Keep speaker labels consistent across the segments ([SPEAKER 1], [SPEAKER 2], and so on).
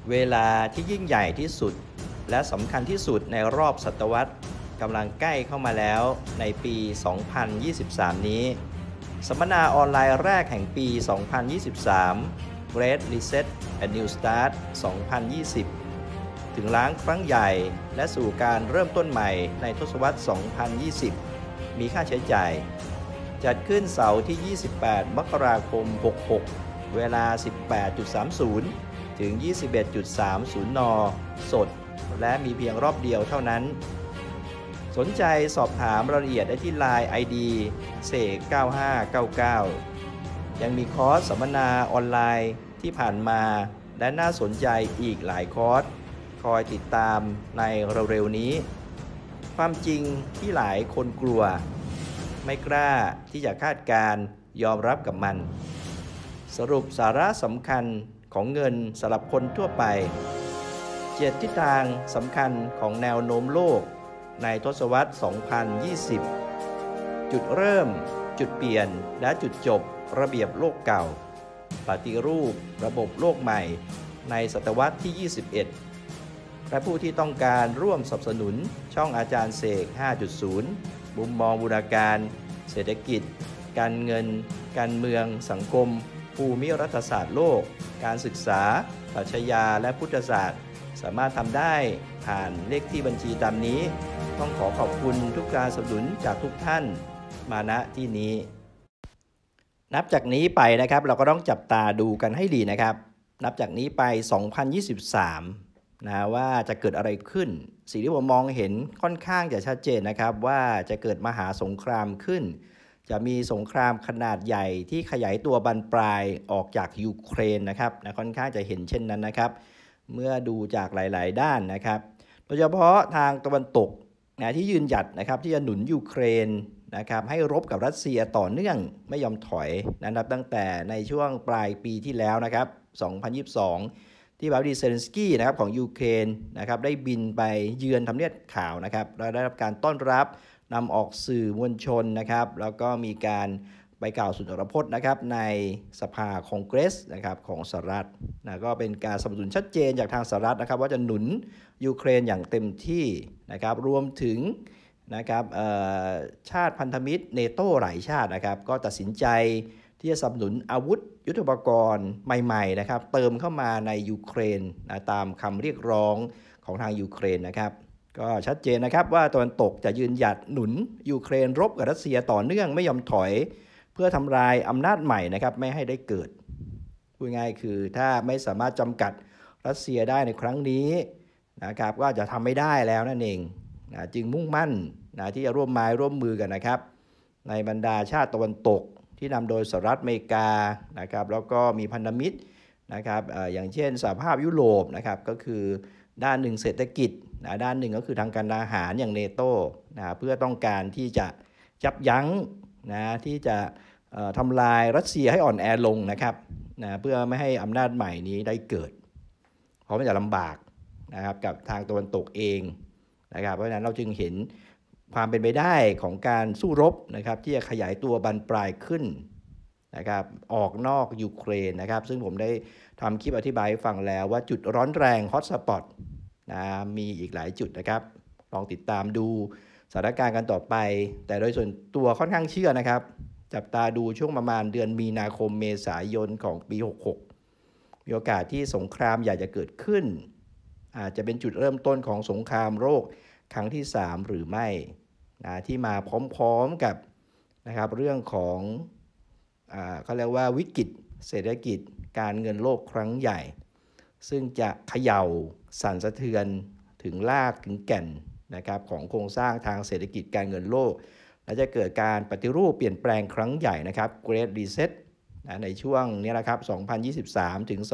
[SPEAKER 1] เวลาที่ยิ่งใหญ่ที่สุดและสำคัญที่สุดในรอบศตวรรษกำลังใกล้เข้ามาแล้วในปี 2023 นี้สัมมนาออนไลน์แรกแห่งปี 2023 Great Reset and New Start 2020 ถึงล้างครั้งใหญ่และสู่การเริ่มต้นใหม่ในทศวรรษ 2020 มีค่าใช้จ่ายจัดขึ้นเสาร์ที่ 28 มกราคม 66 เวลา 18.30 ถึง 21.30 น. สดและมีเพียงรอบเดียวเท่านั้นสนใจสอบถามรายละเอียดได้ที่ LINE ID เสก9599ยังมีคอร์สสัมมนาออนไลน์ที่ผ่านมาและน่าสนใจอีกหลายคอร์สคอยติดตามในเร็วๆนี้ความจริงที่หลายคนกลัวไม่กล้าที่จะคาดการยอมรับกับมันสรุปสาระสำคัญของเงินสำหรับคนทั่วไป7ทิศทางสำคัญของแนวโน้มโลกในทศวรรษ 2020 จุดเริ่มจุดเปลี่ยนและจุดจบระเบียบโลกเก่าปฏิรูประบบโลกใหม่ในศตวรรษที่ 21 และผู้ที่ต้องการร่วมสนับสนุนช่องอาจารย์เสก 5.0 มุมมองบูรณาการเศรษฐกิจการเงินการเมืองสังคมภูมิรัฐศาสตร์โลกการศึกษาปรัชญาและพุทธศาสตร์สามารถทำได้ผ่านเลขที่บัญชีตามนี้ต้องขอขอบคุณทุกการสนับสนุนจากทุกท่านมาณที่นี้นับจากนี้ไปนะครับเราก็ต้องจับตาดูกันให้ดีนะครับนับจากนี้ไป 2023 นะว่าจะเกิดอะไรขึ้นสิ่งที่ผมมองเห็นค่อนข้างจะชัดเจนนะครับว่าจะเกิดมหาสงครามขึ้นจะมีสงครามขนาดใหญ่ที่ขยายตัวบานปลายออกจากยูเครนนะครับค่อนข้างจะเห็นเช่นนั้นนะครับเมื่อดูจากหลายๆด้านนะครับโดยเฉพาะทางตะวันตกนะที่ยืนหยัดนะครับที่จะหนุนยูเครนนะครับให้รบกับรัสเซียต่อเนื่องไม่ยอมถอยนะครับตั้งแต่ในช่วงปลายปีที่แล้วนะครับ 2022 ที่บาดิเซเลนสกี้นะครับของยูเครนนะครับได้บินไปเยือนทำเนียบขาวนะครับและได้รับการต้อนรับนำออกสื่อมวลชนนะครับแล้วก็มีการไปกล่าวสุนทรพจน์นะครับในสภาคองเกรสนะครับของสหรัฐนะก็เป็นการสนับสนุนชัดเจนจากทางสหรัฐนะครับว่าจะหนุนยูเครนอย่างเต็มที่นะครับรวมถึงนะครับชาติพันธมิตรเนโตหลายชาตินะครับก็ตัดสินใจที่จะสนับสนุนอาวุธยุทโธปกรณ์ใหม่ๆนะครับเติมเข้ามาในยูเครนนะตามคำเรียกร้องของทางยูเครนนะครับก็ชัดเจนนะครับว่าตะวันตกจะยืนหยัดหนุนยูเครนรบกับรัสเซียต่อเนื่องไม่ยอมถอยเพื่อทำลายอำนาจใหม่นะครับไม่ให้ได้เกิดพูดง่ายคือถ้าไม่สามารถจำกัดรัสเซียได้ในครั้งนี้นะครับก็จะทำไม่ได้แล้วนั่นเองนะจึงมุ่งมั่นนะที่จะร่วมไม้ร่วมมือกันนะครับในบรรดาชาติตะวันตกที่นำโดยสหรัฐอเมริกานะครับแล้วก็มีพันธมิตรนะครับอย่างเช่นสหภาพยุโรปนะครับก็คือด้านหนึ่งเศรษฐกิจนะด้านหนึ่งก็คือทางการทหารอย่างเนโตนะเพื่อต้องการที่จะยับยั้งนะที่จะทำลายรัสเซียให้อ่อนแอลงนะครับนะเพื่อไม่ให้อำนาจใหม่นี้ได้เกิดเพราะมันจะลำบากนะครับกับทางตะวันตกเองนะครับเพราะฉะนั้นเราจึงเห็นความเป็นไปได้ของการสู้รบนะครับที่จะขยายตัวบานปลายขึ้นนะครับออกนอกยูเครนนะครับซึ่งผมได้ทำคลิปอธิบายให้ฟังแล้วว่าจุดร้อนแรงฮอตสปอตนะมีอีกหลายจุดนะครับลองติดตามดูสถานการณ์กันต่อไปแต่โดยส่วนตัวค่อนข้างเชื่อนะครับจับตาดูช่วงประมาณเดือนมีนาคมเมษายนของปี 66 มีโอกาสที่สงครามใหญ่จะเกิดขึ้นอาจจะเป็นจุดเริ่มต้นของสงครามโลกครั้งที่ 3 หรือไม่นะที่มาพร้อมๆกับนะครับเรื่องของเขาเรียกว่าวิกฤตเศรษฐกิจการเงินโลกครั้งใหญ่ซึ่งจะเขย่าสั่นสะเทือนถึงรากถึงแก่นนะครับของโครงสร้างทางเศรษฐกิจการเงินโลกและจะเกิดการปฏิรูปเปลี่ยนแปลงครั้งใหญ่นะครับ Great Reset ในช่วงนี้นะครับ 2023 ถึง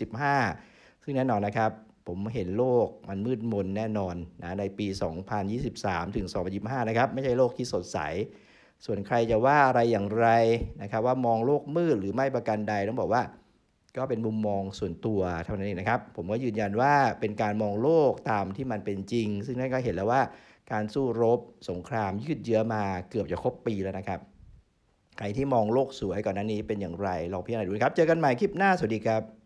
[SPEAKER 1] 2025 ซึ่งแน่นอนนะครับผมเห็นโลกมันมืดมนแน่นอนนะในปี 2023 ถึง 2025 นะครับไม่ใช่โลกที่สดใสส่วนใครจะว่าอะไรอย่างไรนะครับว่ามองโลกมืดหรือไม่ประการใดต้องบอกว่าก็เป็นมุมมองส่วนตัวเท่านั้นเองนะครับผมก็ยืนยันว่าเป็นการมองโลกตามที่มันเป็นจริงซึ่งนั่นก็เห็นแล้วว่าการสู้รบสงครามยืดเยื้อมาเกือบจะครบปีแล้วนะครับใครที่มองโลกสวยก่อนหน้านี้เป็นอย่างไรลองพิจารณาดูครับเจอกันใหม่คลิปหน้าสวัสดีครับ